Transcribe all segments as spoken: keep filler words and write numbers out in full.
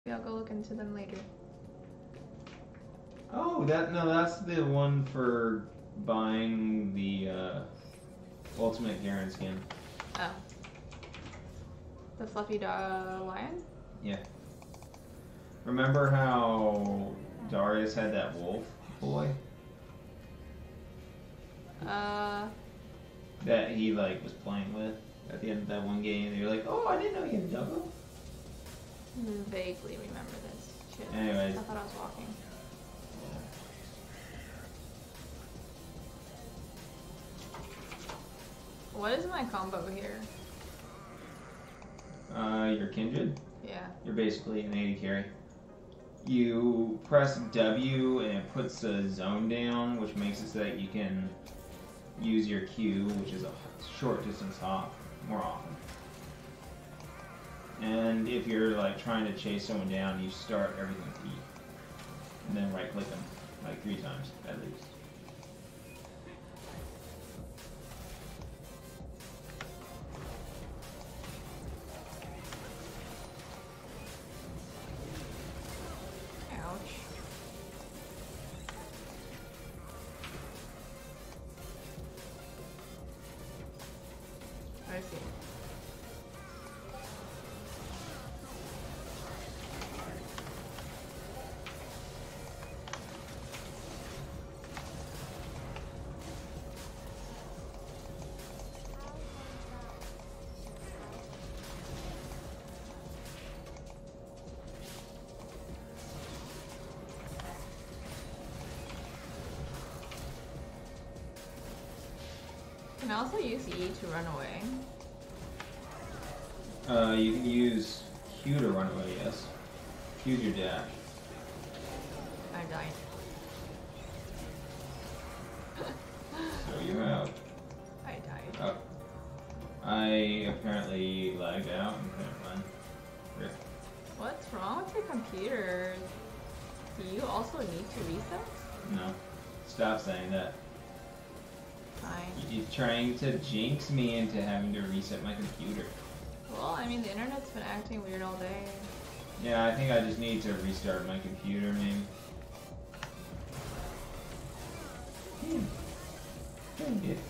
I'll go look into them later. Oh, that no, that's the one for buying the uh, Ultimate Garen skin. Oh. The fluffy dog lion? Yeah. Remember how Darius had that wolf boy? Uh. That he like was playing with at the end of that one game. They were like, "Oh, I didn't know you had a doggo." Vaguely remember this shit. Anyways. I thought I was walking. What is my combo here? Uh, your Kindred. Yeah. You're basically an A D carry. You press W and it puts the zone down, which makes it so that you can use your Q, which is a short distance hop, more often. And if you're like trying to chase someone down, you start everything with E, and then right click them like three times at least. Ouch. I see. Can I also use E to run away? Uh, you can use Q to run away, yes. Q's your dash. I died. So you're out. I died. Oh. I apparently lagged out and couldn't run. Rip. What's wrong with your computer? Do you also need to reset? No. Stop saying that. Fine. You're trying to jinx me into having to reset my computer. Well, I mean, the internet's been acting weird all day. Yeah, I think I just need to restart my computer, maybe. Hmm. Thank you.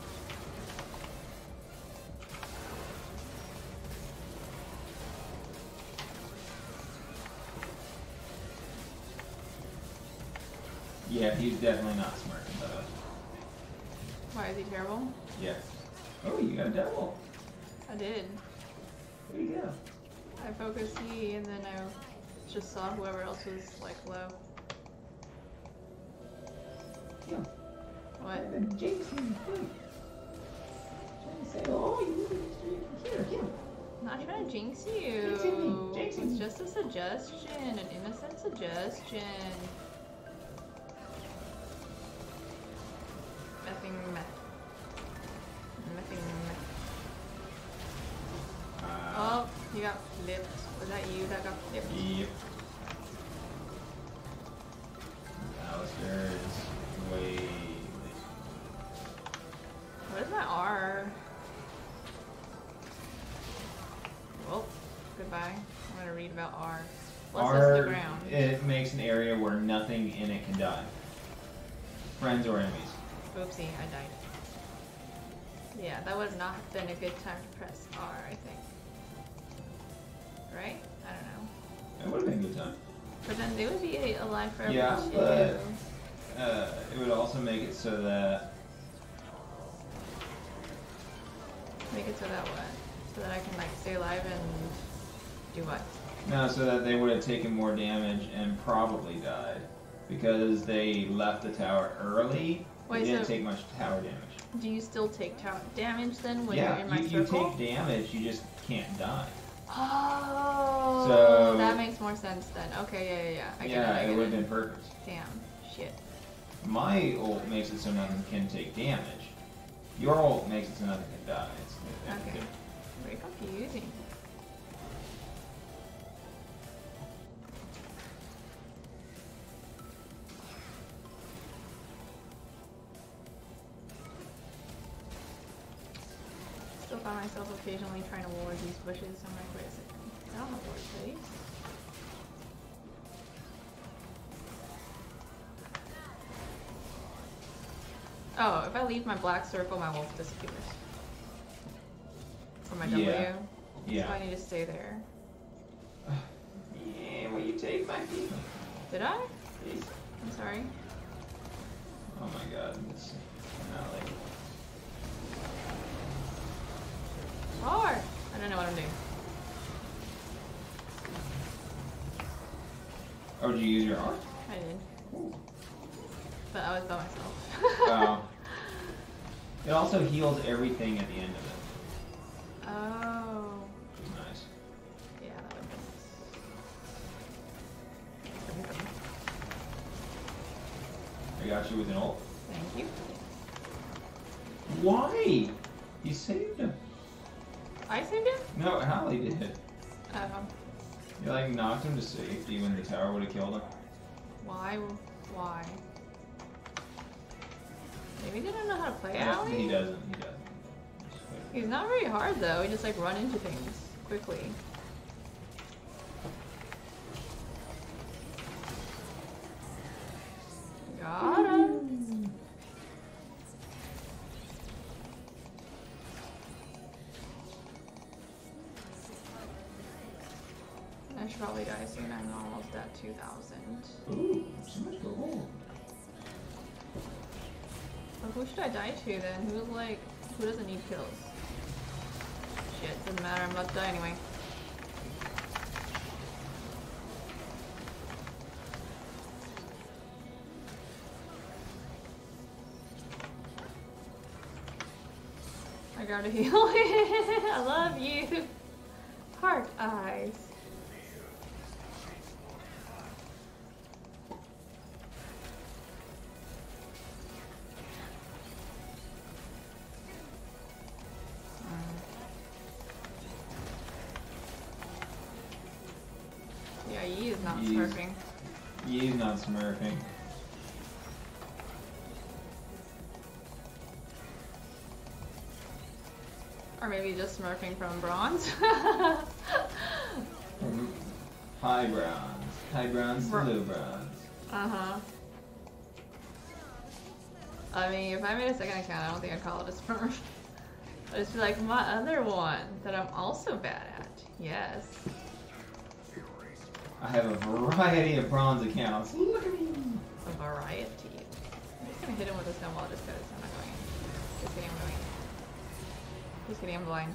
Yeah, he's definitely not smart about it. Why is he terrible? Yes. Oh, you got a devil. I did. There you go. I focused E and then I just saw whoever else was like low. Yeah. What? The Jason, trying to say, oh, you need to restart your computer, Kim. I'm not trying to jinx you. Jinxing me, jinxing It's me. just a suggestion, an innocent suggestion. Nothing meh. Nothing meh. Uh, Oh, you got flipped. Was that you that got flipped? Yep. Alistair is way. What is my R? Well, goodbye. I'm gonna read about R. What's this R, the ground? it makes an area where nothing in it can die. Friends or enemies. Oopsie, I died. Yeah, that would not have been a good time to press R, I think. Right? I don't know. It would have been a good time. But then they would be alive forever Yeah, too. but uh, it would also make it so that. Make it so that what? So that I can like stay alive and do what? No, so that they would have taken more damage and probably died. Because they left the tower early, Wait, they didn't so take much tower damage. do you still take tower damage then when yeah, you're in my you, you circle? take damage, you just can't die. Oh, So- that makes more sense then. Okay, yeah, yeah, yeah. I get yeah, it, I it get would have it. been perfect. Damn, shit. My ult makes it so nothing can take damage. Your ult makes it so nothing can die. It's, it's Okay. good. Very confusing. Still find myself occasionally trying to ward these bushes. I'm like, wait a second. I don't know ward these. Oh, if I leave my black circle, my wolf disappears. For my W. Yeah. Yeah. So I need to stay there. Yeah, will you take my people? Did I? Please. I'm sorry. Oh my god. It's not like... Hard! I don't know what I'm doing. Oh, did you use your arm? I did. Ooh. But I was by myself. Oh. It also heals everything at the end of it. Oh. Which is nice. Yeah, that would be nice. I got you with an ult. Thank you. Why? You saved him. I saved him? No, Hallie did. Oh. You like knocked him to safety when the tower would have killed him. Why? Why? Maybe they don't know how to play No, Ally? he doesn't. He doesn't. He's not very hard though. He just like run into things quickly. Got him. I should probably die soon. I'm almost at two thousand. Ooh, so much gold. Well, who should I die to then? Who's like, who doesn't need kills? Shit, doesn't matter. I'm about to die anyway. I gotta heal. I love you. Heart eyes. Yeah, Yi is not Yi's- smurfing. He's not smurfing. Or maybe just smurfing from bronze. High bronze. High bronze to Bro- low bronze. Uh-huh. I mean, if I made a second account, I don't think I'd call it a smurf. I'd just be like, my other one that I'm also bad at. Yes. I have a variety of bronze accounts. Look at me. A variety. I'm just gonna hit him with a snowball just because I'm not going in. Just kidding, I'm going in. Just kidding, I'm blind.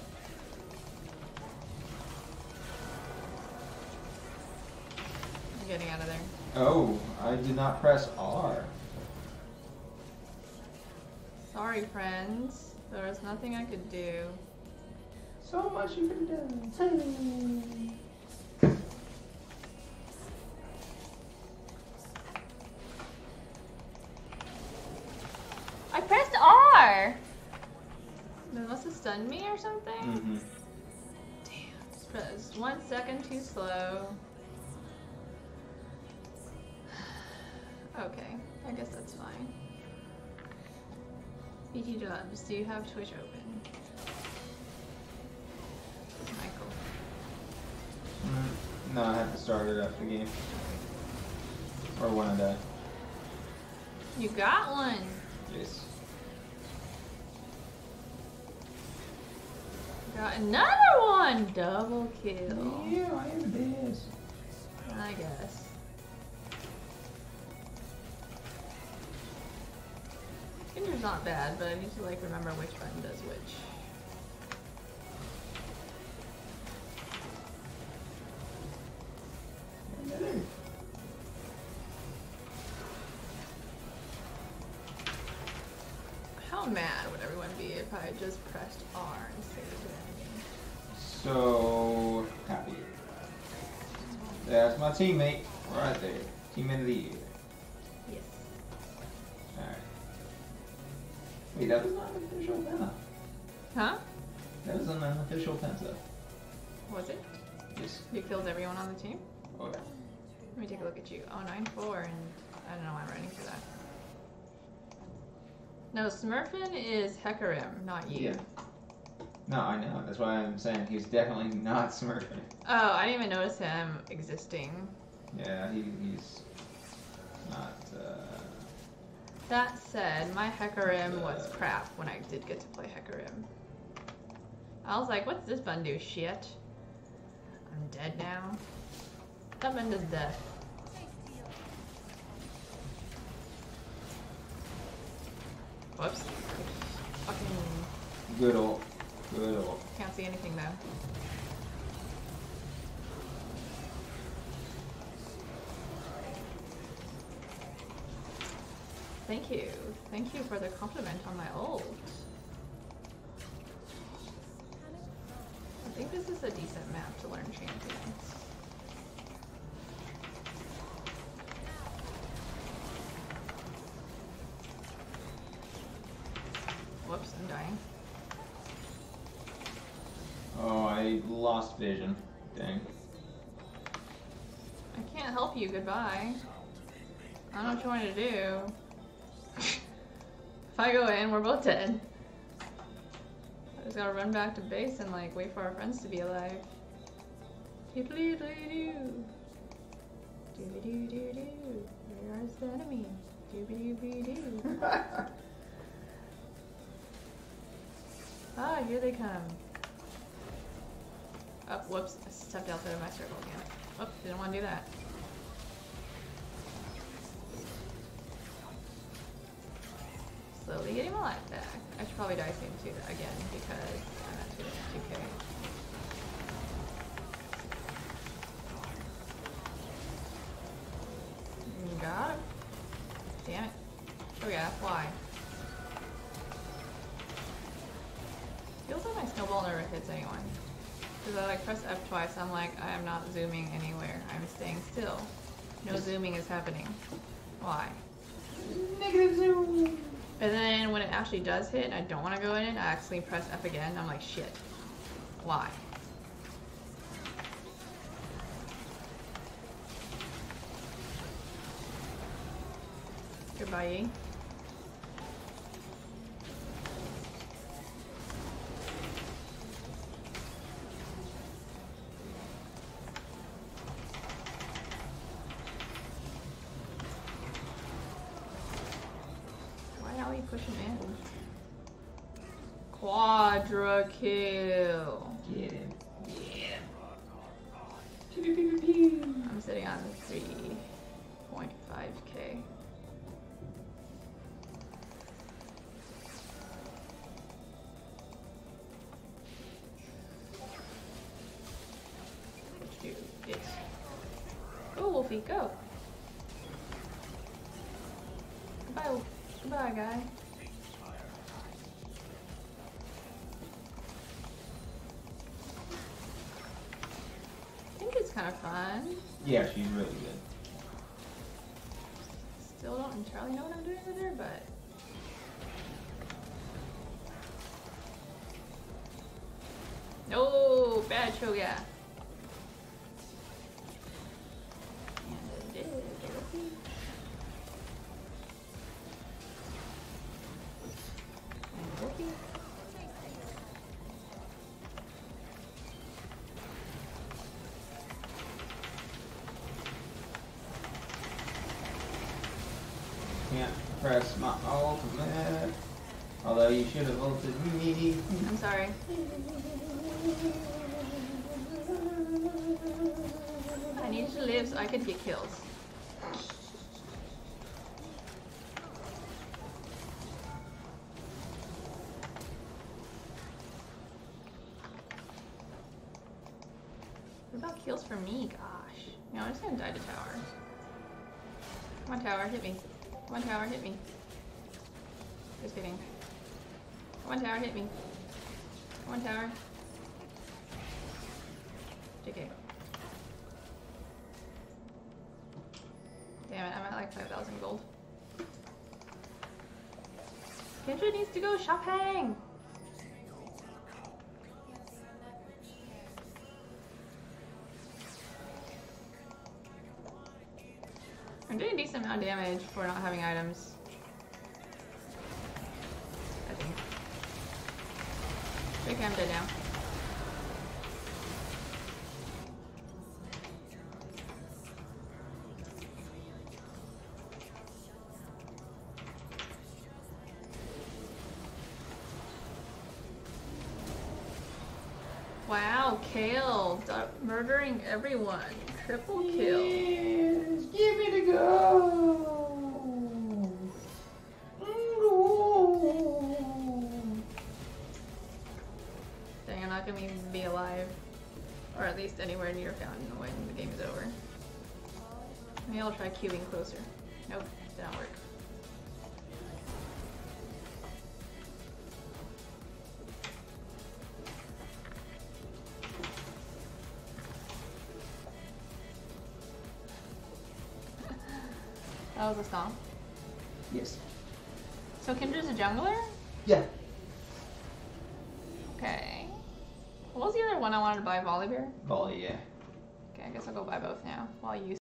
I'm getting out of there. Oh, I did not press R. Sorry, friends. There was nothing I could do. So much you could have done. I pressed R! They must have stunned me or something? Mm-hmm. Damn. Just pressed one second too slow. Okay, I guess that's fine. B T Dubs, do you have Twitch open? Michael. Mm, no, I have to start it after the game. Or when I die. You got one! Yes. Got another one! Double kill. Yeah, I am the best. I guess. Kinder's not bad, but I need to like remember which button does which. How mad would everyone be if I just pressed R and saved everything? So happy. That's my teammate right there. Teammate of the year. Yes. Alright. Wait, that was not an official penta. Huh? That was an unofficial penta. Was it? Yes. You killed everyone on the team? Oh yeah. Let me take a look at you. Oh, nine four, and I don't know why I'm running through that. No, Smurfin is Hecarim, not you. Yeah. No, I know. That's why I'm saying he's definitely not smurfing. Oh, I didn't even notice him existing. Yeah, he, he's not. Uh... That said, my Hecarim was crap when I did get to play Hecarim. I was like, what's this button do? Shit. I'm dead now. That button does death. Whoops. Fucking... Good ult. Good ult. Can't see anything though. Thank you. Thank you for the compliment on my ult. I think this is a decent map to learn champions. Whoops, I'm dying. Oh, I lost vision. Dang. I can't help you, goodbye. I don't know what you want me to do. If I go in, we're both dead. I just gotta run back to base and like wait for our friends to be alive. Doodly doodly doo. Doobie doo doo doo. Where is the enemy? Doobie doobie doo. Ah, here they come. Oh, whoops. I stepped outside of my circle again. Oh, didn't want to do that. Slowly getting my life back. I should probably die soon too, again, because I'm at two K. Got him. Damn it. Oh yeah, why? Feels like my snowball never hits anyone. Because I like press F twice, I'm like, I am not zooming anywhere. I'm staying still. No zooming is happening. Why? Negative zoom! And then when it actually does hit and I don't want to go in it, I actually press F again. I'm like, shit. Why? Goodbye, Yi. Push him in. Quadra kill. Get him. Get him. I'm sitting on three point five K. Let's do this. Go, Wolfie, go. Goodbye, goodbye, guy. Kind of fun. Yeah, she's really good. Still don't entirely know what I'm doing with her, but no bad Cho'Gath. And it did. And Wolfie. Can't press my ultimate. Although you should have ulted me. I'm sorry. I needed to live so I could get kills. What about kills for me? Gosh. No, I'm just gonna die to tower. Come on, tower, hit me. Come on, tower, hit me. Just kidding. Come on, tower, hit me. Come on, tower. J K. Damn it, I'm at like five thousand gold. Kendra needs to go shopping! I'm doing a decent amount of damage for not having items. I think. Okay, I'm dead now. Wow, Kale, d murdering everyone. Triple kill. Yes, give me the go. Dang, I'm not gonna even be alive. Or at least anywhere near Fountain when the game is over. Maybe I'll try queuing closer. Nope, did not work. That was a stomp. Yes. So Kindra's a jungler? Yeah. Okay. What was the other one I wanted to buy? Volibear? Volley, yeah. Okay, I guess I'll go buy both now while you